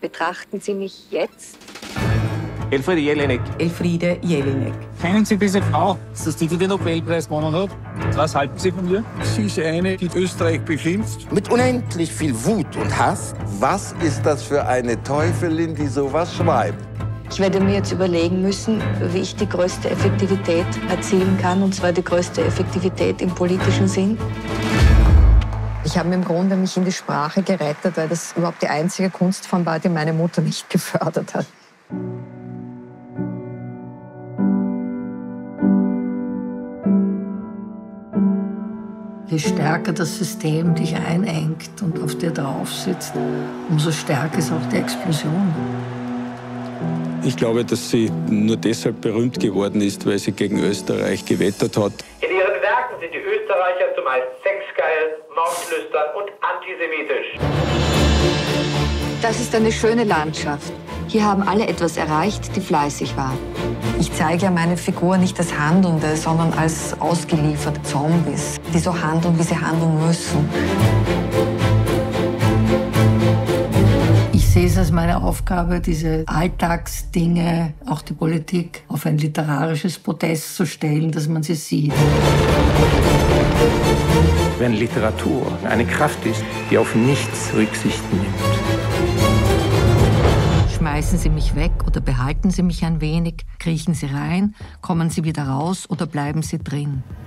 Betrachten Sie mich jetzt? Elfriede Jelinek. Elfriede Jelinek. Kennen Sie diese Frau, die den Nobelpreis gewonnen hat? Was halten Sie von ihr? Sie ist eine, die Österreich beschimpft. Mit unendlich viel Wut und Hass. Was ist das für eine Teufelin, die sowas schreibt? Ich werde mir jetzt überlegen müssen, wie ich die größte Effektivität erzielen kann, und zwar die größte Effektivität im politischen Sinn. Ich habe im Grunde mich in die Sprache gerettet, weil das überhaupt die einzige Kunstform war, die meine Mutter nicht gefördert hat. Je stärker das System dich einengt und auf dir drauf sitzt, umso stärker ist auch die Explosion. Ich glaube, dass sie nur deshalb berühmt geworden ist, weil sie gegen Österreich gewettert hat. In ihren Werken sind die Österreicher zumeist sexgeil, mordlüstern und antisemitisch. Das ist eine schöne Landschaft. Hier haben alle etwas erreicht, die fleißig waren. Ich zeige ja meine Figur nicht als Handelnde, sondern als ausgelieferte Zombies, die so handeln, wie sie handeln müssen. Ich sehe es als meine Aufgabe, diese Alltagsdinge, auch die Politik, auf ein literarisches Podest zu stellen, dass man sie sieht. Wenn Literatur eine Kraft ist, die auf nichts Rücksicht nimmt. Schmeißen Sie mich weg oder behalten Sie mich ein wenig? Kriechen Sie rein? Kommen Sie wieder raus oder bleiben Sie drin?